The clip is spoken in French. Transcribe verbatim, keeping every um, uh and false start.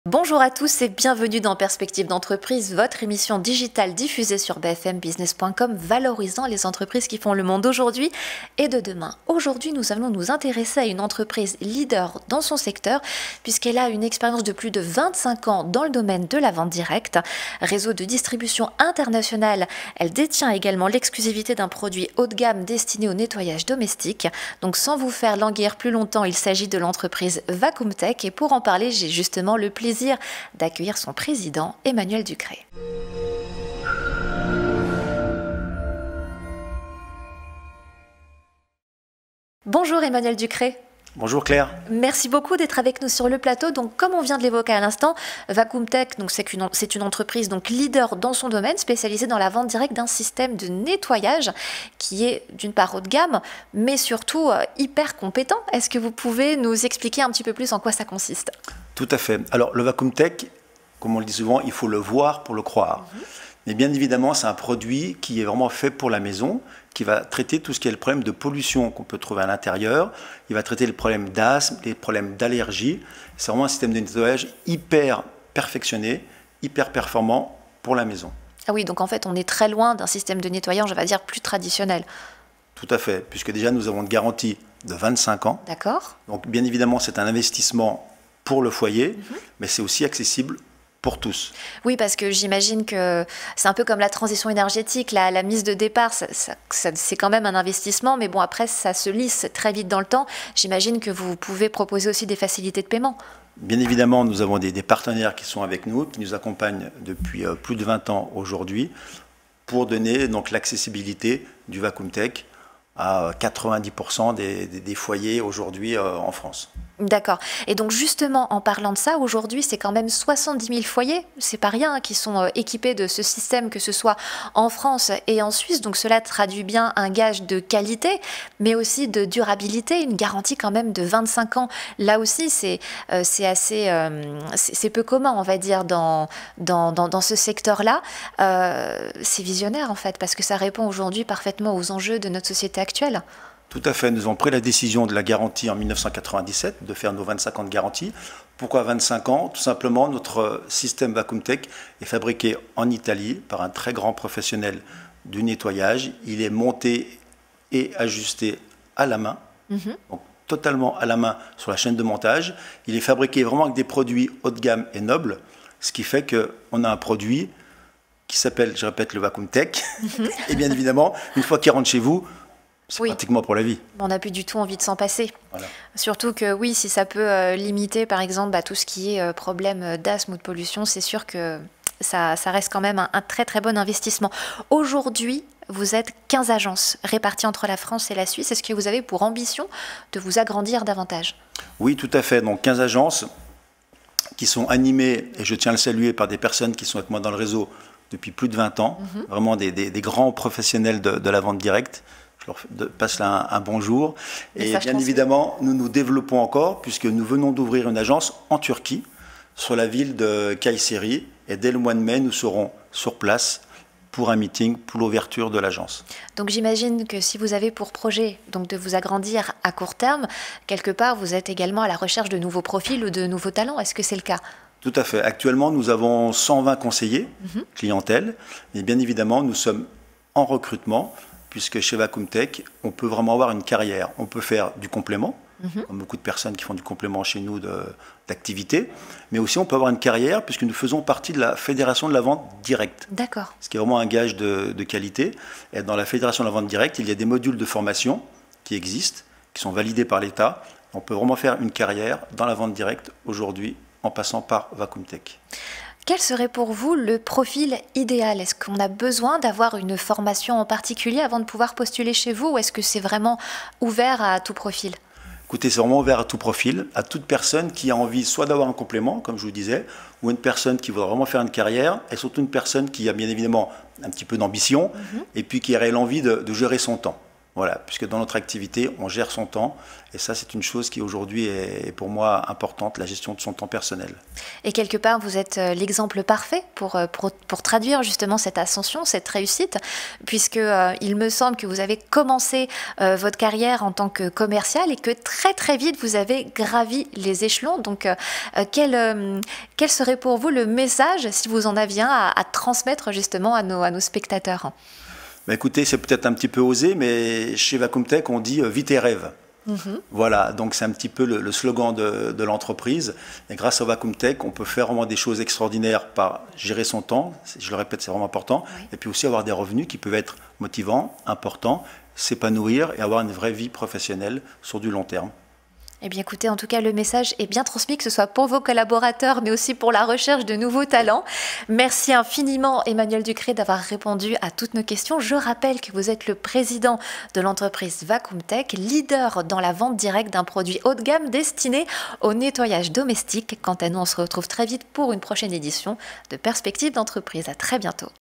Bonjour à tous et bienvenue dans Perspective d'entreprise, votre émission digitale diffusée sur b f m business point com, valorisant les entreprises qui font le monde d'aujourd'hui et de demain. Aujourd'hui, nous allons nous intéresser à une entreprise leader dans son secteur, puisqu'elle a une expérience de plus de vingt-cinq ans dans le domaine de la vente directe. Réseau de distribution internationale, elle détient également l'exclusivité d'un produit haut de gamme destiné au nettoyage domestique. Donc sans vous faire languir plus longtemps, il s'agit de l'entreprise Vacuumtech, et pour en parler, j'ai justement le plaisir d'accueillir son président, Emmanuel Ducré. Bonjour Emmanuel Ducré. Bonjour Claire. Merci beaucoup d'être avec nous sur le plateau. Donc, comme on vient de l'évoquer à l'instant, Vacuumtech, donc c'est une, c'est une entreprise donc leader dans son domaine, spécialisée dans la vente directe d'un système de nettoyage qui est d'une part haut de gamme, mais surtout euh, hyper compétent. Est-ce que vous pouvez nous expliquer un petit peu plus en quoi ça consiste ? Tout à fait. Alors le Vacuumtech, comme on le dit souvent, il faut le voir pour le croire. Mmh. Mais bien évidemment, c'est un produit qui est vraiment fait pour la maison, qui va traiter tout ce qui est le problème de pollution qu'on peut trouver à l'intérieur. Il va traiter les problèmes d'asthme, les problèmes d'allergie. C'est vraiment un système de nettoyage hyper perfectionné, hyper performant pour la maison. Ah oui, donc en fait, on est très loin d'un système de nettoyage, on va dire, plus traditionnel. Tout à fait, puisque déjà, nous avons une garantie de vingt-cinq ans. D'accord. Donc bien évidemment, c'est un investissement pour le foyer, mmh. mais c'est aussi accessible pour tous. Oui, parce que j'imagine que c'est un peu comme la transition énergétique, la, la mise de départ, ça, ça, ça, c'est quand même un investissement, mais bon, après, ça se lisse très vite dans le temps. J'imagine que vous pouvez proposer aussi des facilités de paiement. Bien évidemment, nous avons des, des partenaires qui sont avec nous, qui nous accompagnent depuis euh, plus de vingt ans aujourd'hui, pour donner donc l'accessibilité du Vacuumtech à quatre-vingt-dix pour cent des, des, des foyers aujourd'hui euh, en France. D'accord. Et donc justement, en parlant de ça, aujourd'hui, c'est quand même soixante-dix mille foyers, c'est pas rien, hein, qui sont euh, équipés de ce système, que ce soit en France et en Suisse. Donc cela traduit bien un gage de qualité, mais aussi de durabilité, une garantie quand même de vingt-cinq ans. Là aussi, c'est euh, c'est assez, euh, c'est peu commun, on va dire, dans, dans, dans, dans ce secteur-là. Euh, c'est visionnaire, en fait, parce que ça répond aujourd'hui parfaitement aux enjeux de notre société actuelle. Tout à fait. Nous avons pris la décision de la garantie en mille neuf cent quatre-vingt-dix-sept, de faire nos vingt-cinq ans de garantie. Pourquoi vingt-cinq ans ? Tout simplement, notre système Vacuumtech est fabriqué en Italie par un très grand professionnel du nettoyage. Il est monté et ajusté à la main, mm-hmm. donc totalement à la main sur la chaîne de montage. Il est fabriqué vraiment avec des produits haut de gamme et nobles, ce qui fait qu'on a un produit qui s'appelle, je répète, le Vacuumtech. Mm-hmm. Et bien évidemment, une fois qu'il rentre chez vous, c'est oui. pratiquement pour la vie. On n'a plus du tout envie de s'en passer. Voilà. Surtout que oui, si ça peut euh, limiter par exemple bah, tout ce qui est euh, problème d'asthme ou de pollution, c'est sûr que ça, ça reste quand même un, un très très bon investissement. Aujourd'hui, vous êtes quinze agences réparties entre la France et la Suisse. Est-ce que vous avez pour ambition de vous agrandir davantage ? Oui, tout à fait. Donc quinze agences qui sont animées, et je tiens à le saluer, par des personnes qui sont avec moi dans le réseau depuis plus de vingt ans, mm-hmm. vraiment des, des, des grands professionnels de, de la vente directe. Je leur passe là un, un bonjour. Et bien évidemment, nous nous développons encore, puisque nous venons d'ouvrir une agence en Turquie, sur la ville de Kayseri. Et dès le mois de mai, nous serons sur place pour un meeting, pour l'ouverture de l'agence. Donc j'imagine que si vous avez pour projet donc, de vous agrandir à court terme, quelque part, vous êtes également à la recherche de nouveaux profils ou de nouveaux talents. Est-ce que c'est le cas ? Tout à fait. Actuellement, nous avons cent vingt conseillers, mm-hmm. clientèle. Mais bien évidemment, nous sommes en recrutement, puisque chez Vacuumtech, on peut vraiment avoir une carrière. On peut faire du complément, mmh. comme beaucoup de personnes qui font du complément chez nous d'activité, mais aussi on peut avoir une carrière, puisque nous faisons partie de la Fédération de la vente directe. D'accord. Ce qui est vraiment un gage de, de qualité. Et dans la Fédération de la vente directe, il y a des modules de formation qui existent, qui sont validés par l'État. On peut vraiment faire une carrière dans la vente directe aujourd'hui, en passant par Vacuumtech. Quel serait pour vous le profil idéal ? Est-ce qu'on a besoin d'avoir une formation en particulier avant de pouvoir postuler chez vous, ou est-ce que c'est vraiment ouvert à tout profil ? Écoutez, c'est vraiment ouvert à tout profil, à toute personne qui a envie soit d'avoir un complément, comme je vous disais, ou une personne qui voudrait vraiment faire une carrière, et surtout une personne qui a bien évidemment un petit peu d'ambition, mm-hmm. et puis qui aurait l'envie de, de gérer son temps. Voilà, puisque dans notre activité, on gère son temps. Et ça, c'est une chose qui aujourd'hui est pour moi importante, la gestion de son temps personnel. Et quelque part, vous êtes l'exemple parfait pour, pour, pour traduire justement cette ascension, cette réussite, puisque euh, il me semble que vous avez commencé euh, votre carrière en tant que commercial et que très très vite, vous avez gravi les échelons. Donc, euh, quel, euh, quel serait pour vous le message, si vous en aviez un, à, à transmettre justement à nos, à nos spectateurs ? Bah écoutez, c'est peut-être un petit peu osé, mais chez Vacuumtech, on dit euh, « vis tes rêves ». Mmh. Voilà, donc c'est un petit peu le, le slogan de, de l'entreprise. Et grâce à Vacuumtech, on peut faire vraiment des choses extraordinaires par gérer son temps, je le répète, c'est vraiment important, oui. Et puis aussi avoir des revenus qui peuvent être motivants, importants, s'épanouir et avoir une vraie vie professionnelle sur du long terme. Eh bien écoutez, en tout cas, le message est bien transmis, que ce soit pour vos collaborateurs, mais aussi pour la recherche de nouveaux talents. Merci infiniment, Emmanuel Ducré, d'avoir répondu à toutes nos questions. Je rappelle que vous êtes le président de l'entreprise Vacuumtech, leader dans la vente directe d'un produit haut de gamme destiné au nettoyage domestique. Quant à nous, on se retrouve très vite pour une prochaine édition de Perspectives d'entreprise. À très bientôt.